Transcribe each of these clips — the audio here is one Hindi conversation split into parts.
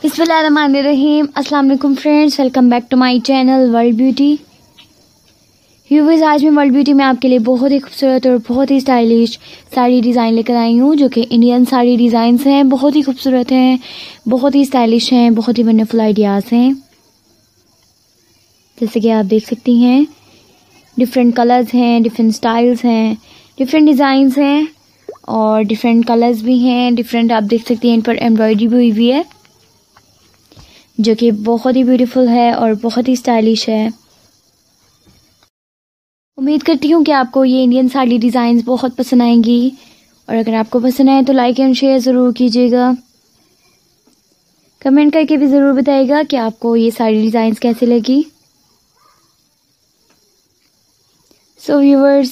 बिस्मिल्लाहिर्रहमानिर्रहीम। अस्सलाम वालेकुम friends, welcome back to my channel World Beauty. Viewers, आज मैं वर्ल्ड ब्यूटी में आपके लिए बहुत ही खूबसूरत और बहुत ही स्टाइलिश साड़ी डिज़ाइन लेकर आई हूँ, जो कि इंडियन साड़ी डिज़ाइंस हैं। बहुत ही खूबसूरत हैं, बहुत ही स्टाइलिश हैं, बहुत ही वंडरफुल आइडियाज़ हैं। जैसे कि आप देख सकती हैं, डिफरेंट कलर्स हैं, डिफरेंट स्टाइल्स हैं, डिफरेंट डिज़ाइंस हैं और डिफरेंट कलर्स भी हैं। डिफरेंट आप देख सकती हैं, इन पर एम्ब्रॉयडरी भी हुई हुई है, जो कि बहुत ही ब्यूटीफुल है और बहुत ही स्टाइलिश है। उम्मीद करती हूँ कि आपको ये इंडियन साड़ी डिज़ाइंस बहुत पसंद आएंगी, और अगर आपको पसंद आए तो लाइक एंड शेयर ज़रूर कीजिएगा। कमेंट करके भी ज़रूर बताइएगा कि आपको ये साड़ी डिज़ाइंस कैसी लगी। सो व्यूअर्स,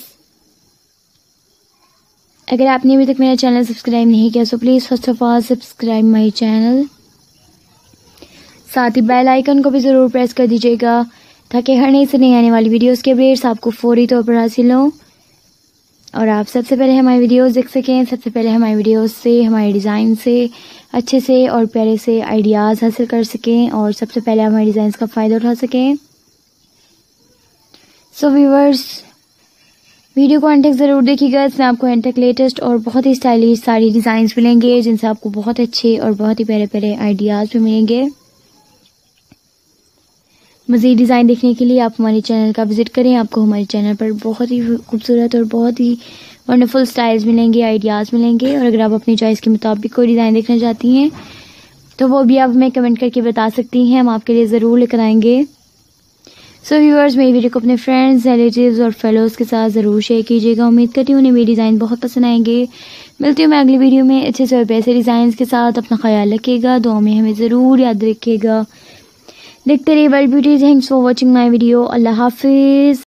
अगर आपने अभी तक मेरा चैनल सब्सक्राइब नहीं किया so please first of all subscribe my channel. साथ ही बेल आइकन को भी ज़रूर प्रेस कर दीजिएगा, ताकि हर नई से नई आने वाली वीडियोस के अपडेट्स आपको फौरी तौर पर हासिल हों और आप सबसे पहले हमारी वीडियोस देख सकें। सबसे पहले हमारी वीडियोस से, हमारे डिज़ाइन से अच्छे से और प्यारे से आइडियाज़ हासिल कर सकें और सबसे पहले हमारे डिज़ाइंस का फ़ायदा उठा सकें। सो व्यूअर्स, वीडियो को एंड तक ज़रूर देखिएगा। इसमें आपको एंड तक लेटेस्ट और बहुत ही स्टाइलिश साड़ी डिज़ाइंस मिलेंगे, जिनसे आपको बहुत अच्छे और बहुत ही प्यारे प्यारे आइडियाज़ भी मिलेंगे। मज़ीद डिज़ाइन देखने के लिए आप हमारे चैनल का विज़िट करें। आपको हमारे चैनल पर बहुत ही खूबसूरत और बहुत ही वंडरफुल स्टाइल्स मिलेंगे, आइडियाज़ मिलेंगे। और अगर आप अपनी चॉइस के मुताबिक कोई डिज़ाइन देखना चाहती हैं तो वो भी आप हमें कमेंट करके बता सकती हैं, हम आपके लिए ज़रूर लेकर आएंगे। सो व्यूअर्स, मेरी वीडियो को अपने फ्रेंड्स, रिलेटिव्स और फेलोज़ के साथ ज़रूर शेयर कीजिएगा। उम्मीद करती हूँ उन्हें मेरे डिज़ाइन बहुत पसंद आएंगे। मिलती हूँ मैं अगली वीडियो में अच्छे से और पैसे डिज़ाइन के साथ। अपना ख्याल रखिएगा, दुआ में हमें ज़रूर याद रखिएगा। देखते रहिए World Beauty. Thanks for watching my video. अल्लाह हाफिज़।